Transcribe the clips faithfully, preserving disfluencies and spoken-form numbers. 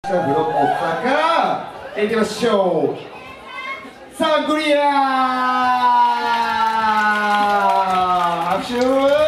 ブロックからいきましょう。さあクリア拍手。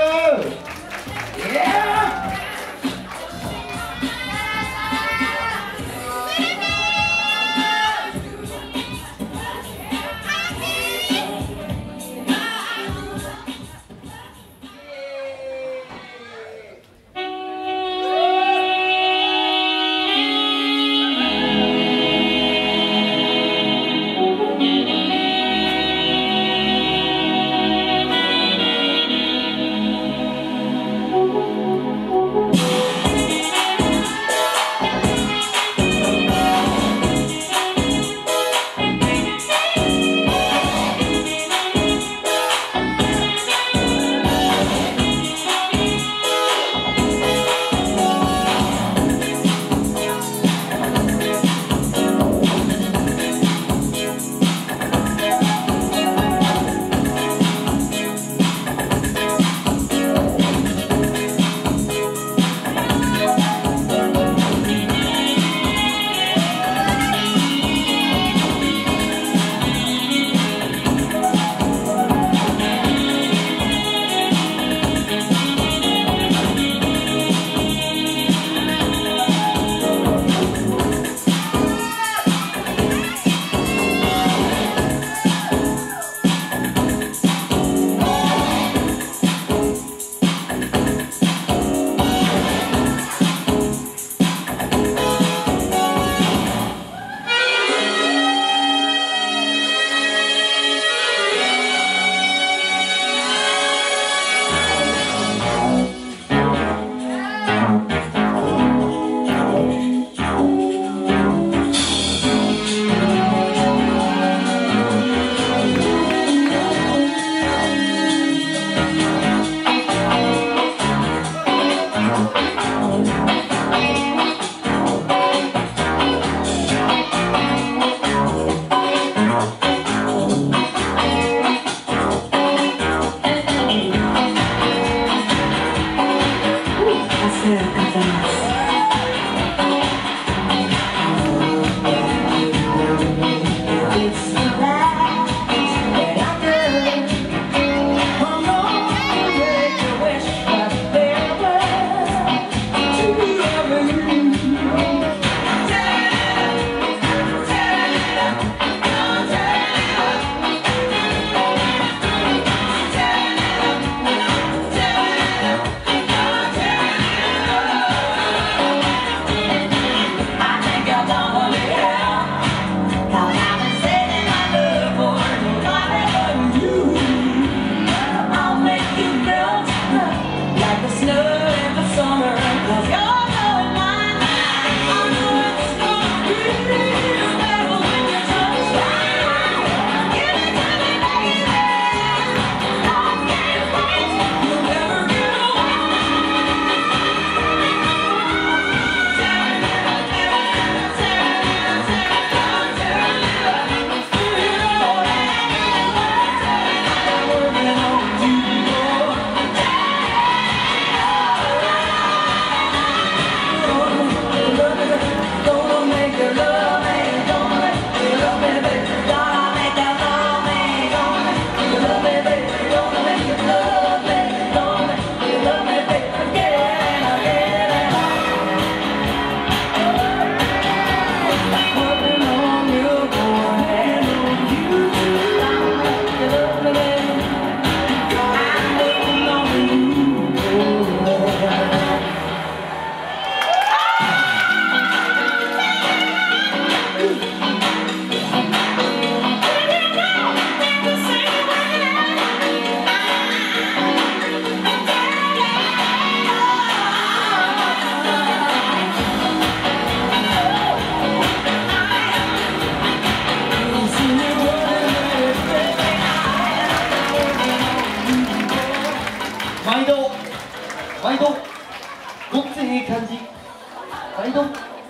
毎度毎度ごっつええ感じ毎度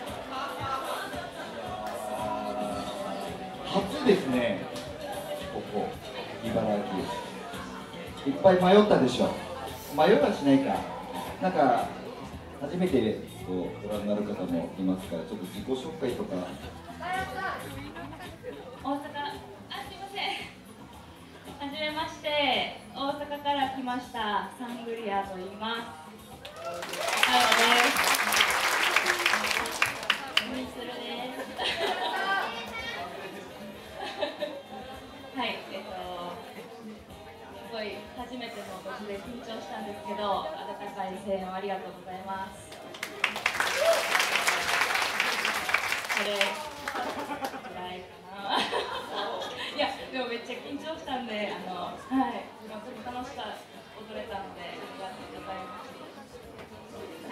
初ですね。ここ茨城いっぱい迷ったでしょ。迷いはしないか。なんか初めてこうご覧になる方もいますから、ちょっと自己紹介とか。 大阪、あ、すいません。はじめまして、大阪から来ましたサングリアと言います。はい、です。みつるです。はい、えっと、すごい初めての年で緊張したんですけど、温かい声援をありがとうございます。これぐらいかな。いや、でもめっちゃ緊張したんで、あの、はい、今ちょっと楽しく踊れたので、ありがとうございます。はい。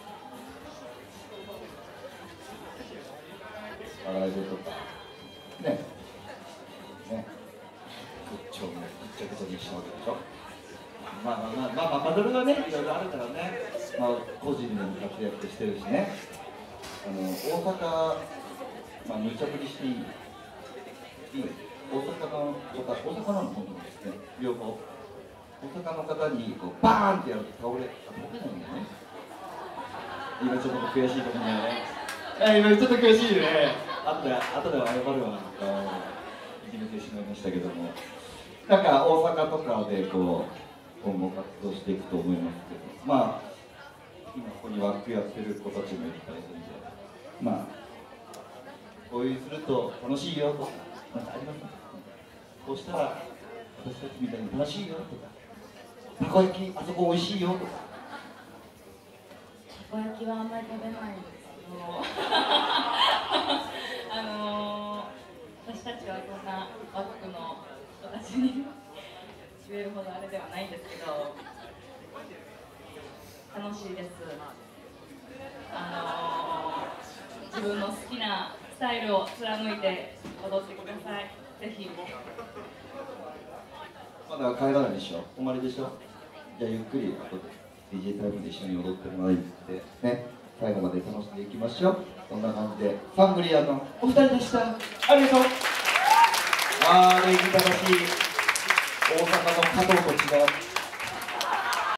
ライブとかね、ね、グッチョもぐっちゃぐちゃにしたわけでしょ。まあまあまあまあ、まあ、バトルがね、いろいろあるからね、まあ個人でも活躍してるしね。あの大阪、まあ無茶ぶりしていい。いい大阪の方、大阪なの本当にですね、両方。大阪の方にこうバーンってやると倒れ、倒れないんだよね。今ちょっと悔しいところにね。今ちょっと悔しいよね。後で後では謝るわ。いじめてしまいましたけども。なんか大阪とかでこう今後活動していくと思いますけど、まあ今ここにワークやってる子たちもいたりするんで、まあこういうすると楽しいよとかなんかありますか？こうしたら私たちみたいに楽しいよとか、たこ焼きあそこ美味しいよとか。 たこ焼きはあんまり食べないんですけどあのー、私たちはそんなバックの人たちに言えるほどあれではないんですけど、楽しいです。あのー、自分の好きなスタイルを貫いて踊ってください。ぜひ。 まだ帰らないでしょ。泊まりでしょ。じゃあゆっくり後で ディージェー タイムで一緒に踊ってもらってね、最後まで楽しんでいきましょう。そんな感じでサングリアのお二人でした。ありがとう。あー、礼儀正しい大阪の加藤と違う。